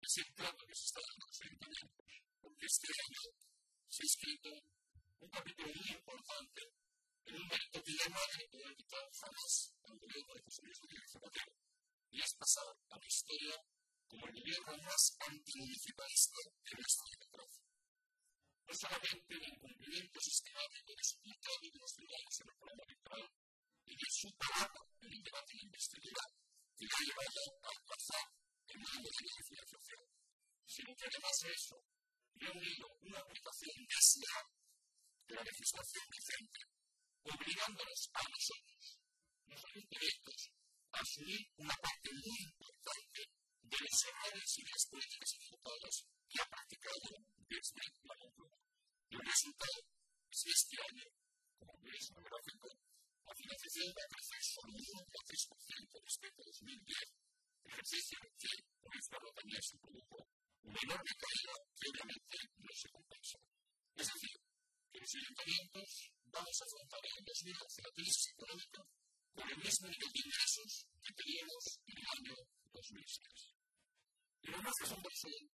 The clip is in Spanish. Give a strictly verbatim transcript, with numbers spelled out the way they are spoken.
es el trato que se está dando a los ayuntamientos, porque este año se ha escrito un capítulo muy importante en un momento que ya nadie podrá quitar jamás al gobierno de José Luis Zapatero, y es pasar a la historia como el gobierno más antimunicipalista de nuestra democracia. No solamente el incumplimiento sistemático de su dictado y de los ciudadanos en el programa electoral y de su palabra en el debate de investidura que la ha llevado a alcanzar el nuevo modelo de financiación, sino que además de eso le ha unido una aplicación desleal de la legislación vigente, obligándonos a nosotros, los ayuntamientos, a asumir una parte muy importante de los errores y las políticas ejecutadas que ha practicado desde la Moncloa. Y el resultado es que este año, como veis en el gráfico, la financiación va a crecer solo un uno coma tres por ciento respecto a dos mil diez, ejercicio en el que, por izquierda también se produjo una enorme caída que obviamente no se compensa. Es decir, que los ayuntamientos vamos a afrontar en dos mil once la crisis económica con el mismo nivel de ingresos que teníamos en el año dos mil seis. Y lo más asombroso